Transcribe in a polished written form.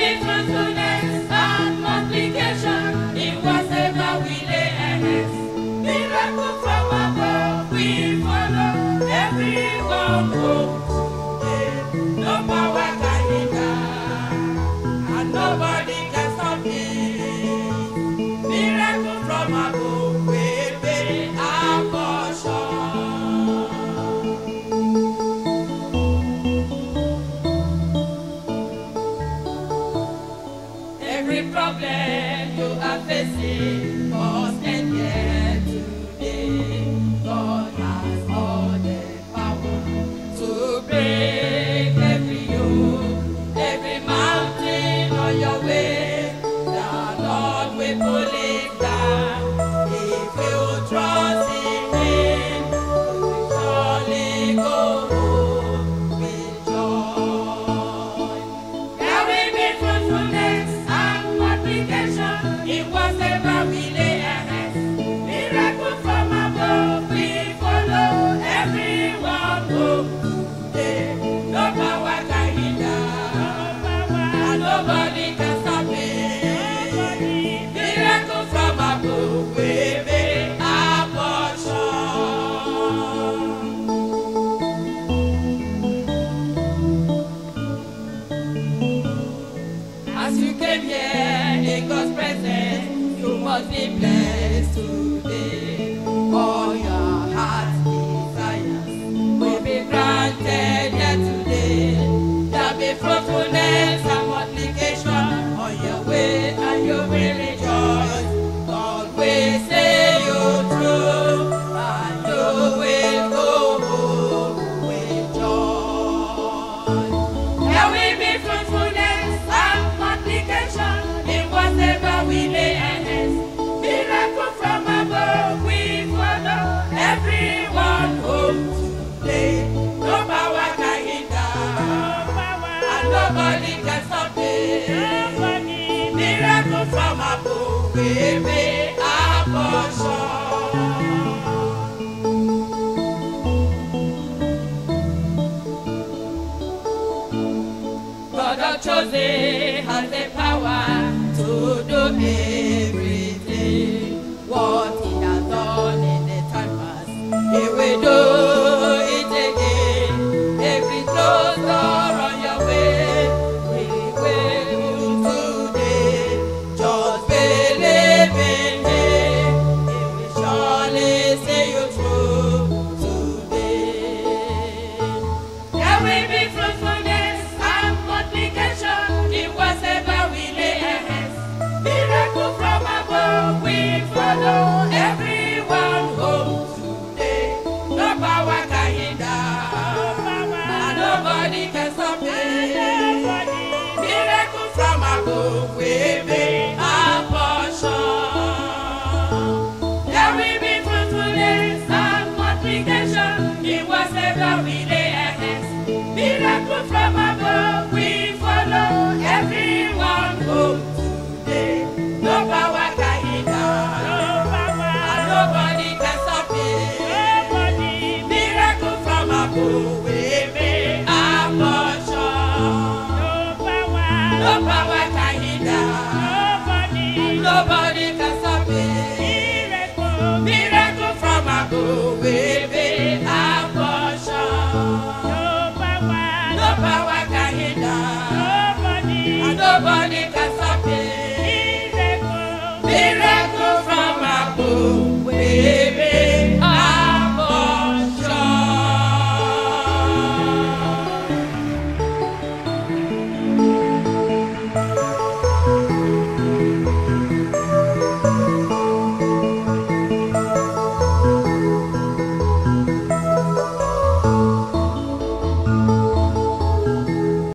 fruitfulness and multiplication in whatever we lay hands. Miracle from above we follow. Everyone home today. No power can hinder, and nobody can stop it. Miracle from above we be our portion. Every problem you are facing must end here today. God has all the power to break every yoke, every mountain on your way. The Lord will pull it down. If you trust in Him, you will surely go home with joy. There will be fruitfulness and multiplication in whatever we lay our hands. Miracle from above we follow. Everyone home today. No power can hinder, and nobody can stop it. Miracle from above we be our portion. As you came here in God's presence, you must be blessed today. All your heart's desires will be granted here today. There'll be fruitfulness and multiplication on your way, and you will rejoice. God will see you through, and you will go home with joy. There will be fruitfulness and multiplication in whatever we lay our hands. Miracle from above we follow. Everyone home today. No power can hinder, and nobody can stop it. Miracle from above we be our portion. God of chosen has the power to do everything. What